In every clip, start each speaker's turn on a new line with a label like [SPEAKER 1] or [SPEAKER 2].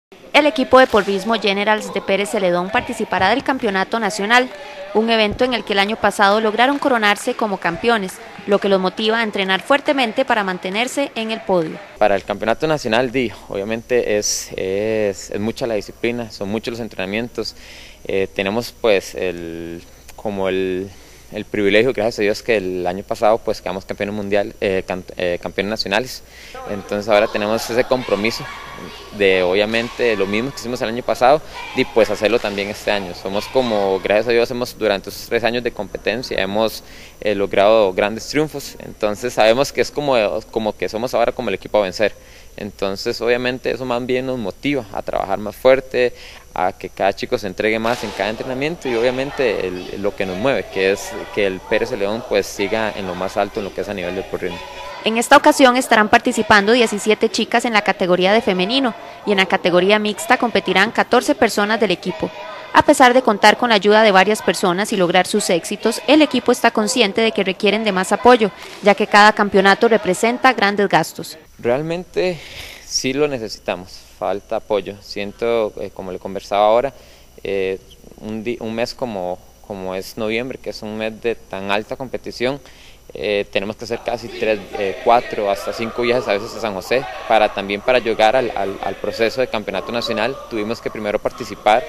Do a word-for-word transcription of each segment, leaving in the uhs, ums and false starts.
[SPEAKER 1] El equipo de porrismo Generals de Pérez Celedón participará del Campeonato Nacional, un evento en el que el año pasado lograron coronarse como campeones, lo que los motiva a entrenar fuertemente para mantenerse en el podio.
[SPEAKER 2] Para el Campeonato Nacional, di, obviamente es, es, es mucha la disciplina, son muchos los entrenamientos, eh, tenemos pues el, como el... el privilegio, gracias a Dios, que el año pasado pues quedamos campeones mundial, eh, eh, campeones nacionales. Entonces ahora tenemos ese compromiso de, obviamente, lo mismo que hicimos el año pasado, y pues hacerlo también este año. Somos como, gracias a Dios, hemos durante esos tres años de competencia hemos eh, logrado grandes triunfos. Entonces sabemos que es como, como que somos ahora como el equipo a vencer. Entonces obviamente eso más bien nos motiva a trabajar más fuerte, a que cada chico se entregue más en cada entrenamiento, y obviamente el, lo que nos mueve, que es que el Pérez Celedón pues siga en lo más alto en lo que es a nivel del porrismo.
[SPEAKER 1] En esta ocasión estarán participando diecisiete chicas en la categoría de femenino, y en la categoría mixta competirán catorce personas del equipo. A pesar de contar con la ayuda de varias personas y lograr sus éxitos, el equipo está consciente de que requieren de más apoyo, ya que cada campeonato representa grandes gastos.
[SPEAKER 2] Realmente sí lo necesitamos, falta apoyo. Siento, eh, como le conversaba ahora, eh, un, un mes como, como es noviembre, que es un mes de tan alta competición, eh, tenemos que hacer casi tres, eh, cuatro, hasta cinco viajes a veces a San José, para también para llegar al, al, al proceso de campeonato nacional. Tuvimos que primero participar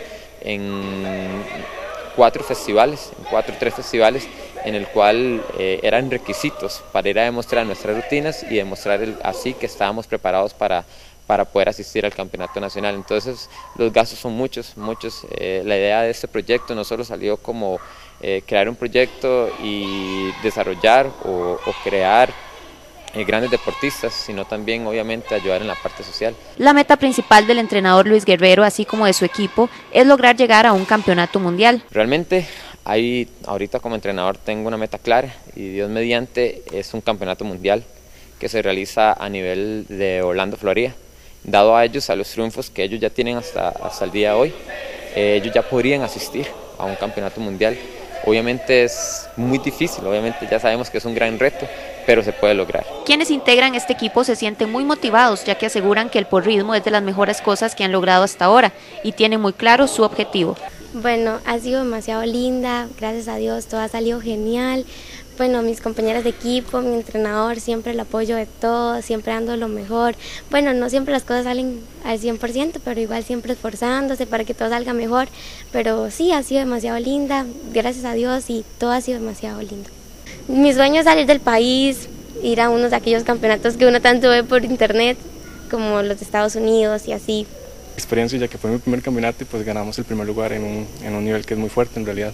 [SPEAKER 2] en cuatro festivales, en cuatro o tres festivales, en el cual eh, eran requisitos para ir a demostrar nuestras rutinas y demostrar el, así que estábamos preparados para, para poder asistir al campeonato nacional. Entonces los gastos son muchos, muchos. Eh, la idea de este proyecto no solo salió como eh, crear un proyecto y desarrollar o, o crear Eh, grandes deportistas, sino también obviamente ayudar en la parte social.
[SPEAKER 1] La meta principal del entrenador Luis Guerrero, así como de su equipo, es lograr llegar a un campeonato mundial.
[SPEAKER 2] Realmente ahí, ahorita como entrenador tengo una meta clara, y Dios mediante es un campeonato mundial que se realiza a nivel de Orlando, Florida. Dado a ellos, a los triunfos que ellos ya tienen hasta, hasta el día de hoy, eh, ellos ya podrían asistir a un campeonato mundial. Obviamente es muy difícil, obviamente ya sabemos que es un gran reto, pero se puede lograr.
[SPEAKER 1] Quienes integran este equipo se sienten muy motivados, ya que aseguran que el porrismo es de las mejores cosas que han logrado hasta ahora y tienen muy claro su objetivo.
[SPEAKER 3] Bueno, ha sido demasiado linda, gracias a Dios, todo ha salido genial. Bueno, mis compañeras de equipo, mi entrenador, siempre el apoyo de todos, siempre dando lo mejor. Bueno, no siempre las cosas salen al cien por ciento, pero igual siempre esforzándose para que todo salga mejor. Pero sí, ha sido demasiado linda, gracias a Dios, y todo ha sido demasiado lindo. Mi sueño es salir del país, ir a unos de aquellos campeonatos que uno tanto ve por internet, como los de Estados Unidos y así.
[SPEAKER 4] Experiencia, ya que fue mi primer campeonato y pues ganamos el primer lugar en un, en un nivel que es muy fuerte en realidad.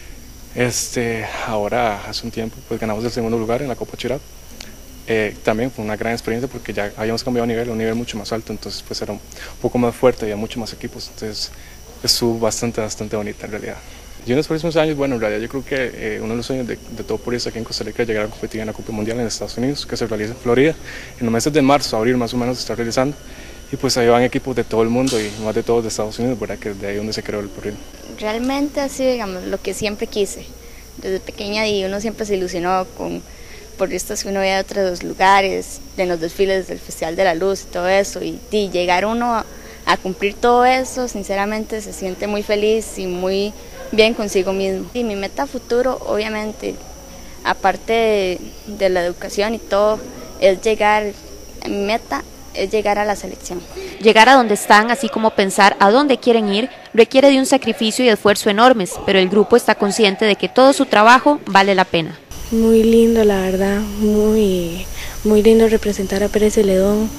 [SPEAKER 4] Este, ahora, hace un tiempo, pues ganamos el segundo lugar en la Copa Chirap. Eh, también fue una gran experiencia porque ya habíamos cambiado de nivel, a un nivel mucho más alto, entonces pues era un poco más fuerte, había mucho más equipos, entonces estuvo bastante, bastante bonita en realidad. Yo en los próximos años, bueno, en realidad yo creo que eh, uno de los sueños de, de todo porrista aquí en Costa Rica es llegar a competir en la Copa Mundial en Estados Unidos, que se realiza en Florida, en los meses de marzo, abril más o menos se está realizando, y pues ahí van equipos de todo el mundo y más de todos de Estados Unidos, ¿verdad? Que es de ahí donde se creó el porrismo.
[SPEAKER 5] Realmente ha sido, digamos, lo que siempre quise. Desde pequeña y uno siempre se ilusionó con porristas que uno veía de otros lugares, en los desfiles del Festival de la Luz y todo eso, y, y llegar uno a, a cumplir todo eso, sinceramente se siente muy feliz y muy bien consigo mismo. Y mi meta futuro, obviamente, aparte de, de la educación y todo, es llegar, mi meta es llegar a la selección.
[SPEAKER 1] Llegar a donde están, así como pensar a dónde quieren ir, requiere de un sacrificio y esfuerzo enormes, pero el grupo está consciente de que todo su trabajo vale la pena.
[SPEAKER 6] Muy lindo, la verdad, muy, muy lindo representar a Pérez Celedón.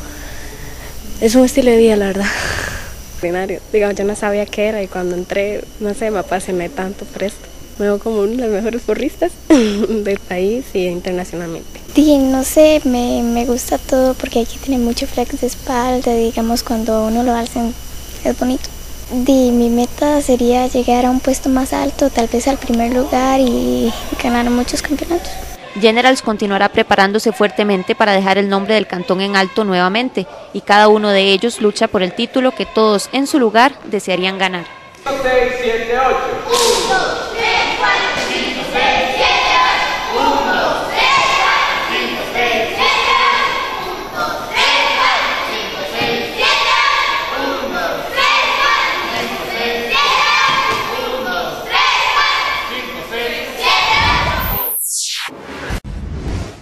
[SPEAKER 6] Es un estilo de vida, la verdad. Digamos, yo no sabía qué era y cuando entré, no sé, me apasioné tanto por esto. Me veo como una de las mejores porristas del país y internacionalmente.
[SPEAKER 3] Sí, no sé, me, me gusta todo porque aquí tiene mucho flex de espalda, digamos, cuando uno lo alza es bonito. Di, mi meta sería llegar a un puesto más alto, tal vez al primer lugar y ganar muchos campeonatos.
[SPEAKER 1] Generals continuará preparándose fuertemente para dejar el nombre del cantón en alto nuevamente, y cada uno de ellos lucha por el título que todos en su lugar desearían ganar.
[SPEAKER 7] seis, siete, ocho. uno, dos, tres, cuatro, cinco, seis.